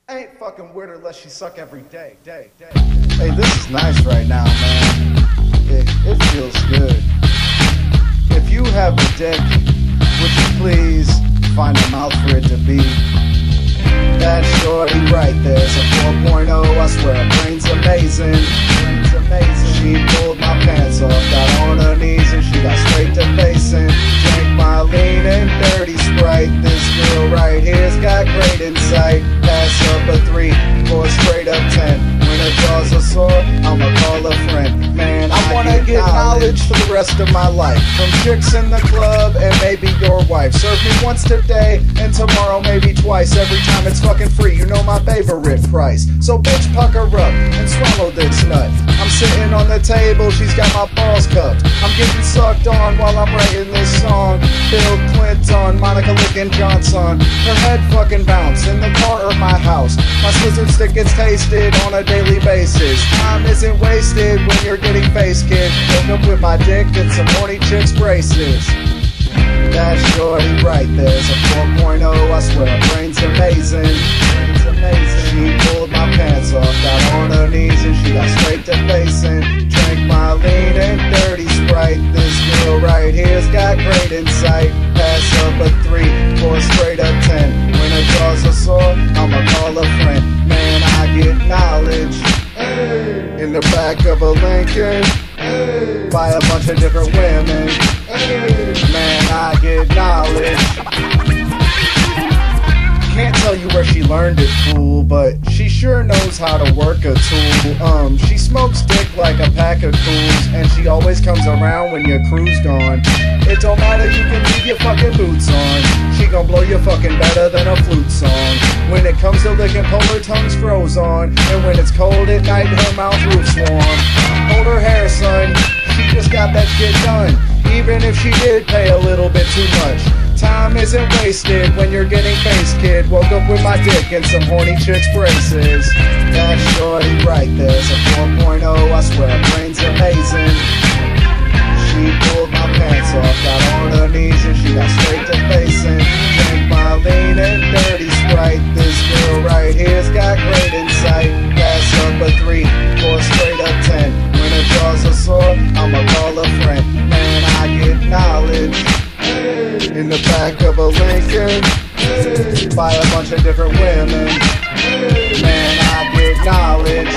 I ain't fucking with her unless she suck every day. Hey, this is nice right now, man. It feels good. If you have a dick, would you please find a mouth for it to be? That shorty right there's a 4.0, I swear her brain's amazing. She pulled my pants off, got on her knees and she got straight to facing. Drank my lean and dirty Sprite. This girl right here's got great insight. Pass up a 3 for a straight up 10. When her jaws are sore, I'ma call a friend. Man, I wanna get knowledge for the rest of my life. From chicks in the club and maybe your wife. Serve me once today and tomorrow maybe twice. Every time it's fucking free, you know my favorite price. So bitch, pucker up and swallow this nut. I'm sitting on the table, she's got my balls cupped. I'm getting sucked on while I'm writing this song. Bill Clinton, Monica licking Johnson. Her head fucking bounce in the car or my house. My scissor stick gets tasted on a daily basis. Time isn't wasted when you're getting face kid. Woke up with my dick and some horny chicks braces. That shorty right there's a 4.0, I swear her brain's amazing. She pulled my pants off, got on her knees and she got straight to facing. Drank my lean and dirty Sprite. This girl right here's got great insight. Pass up a 3 for a straight up 10. When her jaws are sore, I'ma call a friend. Man, I get knowledge in the back of a Lincoln by a bunch of different women. Man, I get knowledge. Can't tell you where she learned it, fool, but she sure knows how to work a tool. She smokes dick like a pack of cools, and she always comes around when your crew's gone. It don't matter, you can leave your fucking boots on. She gon' blow you fucking better than a flute song. When it comes to licking, pull her tongue's froze on. And when it's cold at night, her mouth roof's warm. Hold her hair, son, she just got that shit done. Even if she did pay a little bit too much. Time isn't wasted when you're getting face kid. Woke up with my dick and some horny chicks braces. That shorty right there's a 4.0, I swear her brain's amazing. She pulled my pants off, got on her knees and she got straight to facing. Drank my lean and dirty Sprite. This girl right here's got great insight. Pass up a 3 for a straight up 10. When her jaws are sore, I'ma call a friend. Man, I get knowledge in the back of a Lincoln by a bunch of different women. Man, I get knowledge.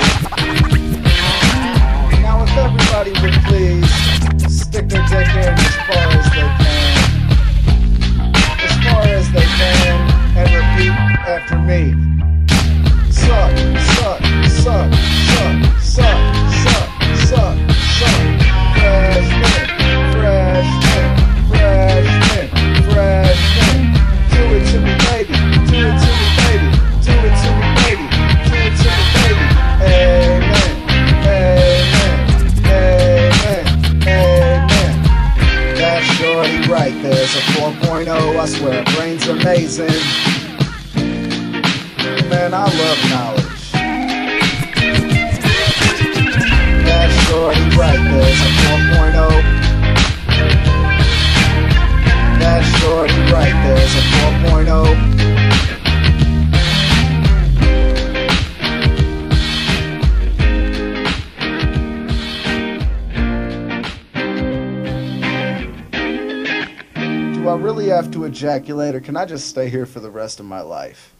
Now if everybody would please stick their dick in as far as they can. As far as they can, and repeat after me. Suck, suck, suck, suck, suck, suck, suck, suck. Fresh mint, fresh mint, fresh mint, fresh mint. Do it to me, baby. Do it to me, baby. Do it to me, baby. Do it to me, baby. Amen. Amen. Amen. Amen. That shorty right there's a 4.0, I swear her brain's amazing. Man, I love knowledge. That shorty right there's a 4.0. That shorty right there's a 4.0. Do I really have to ejaculate or can I just stay here for the rest of my life?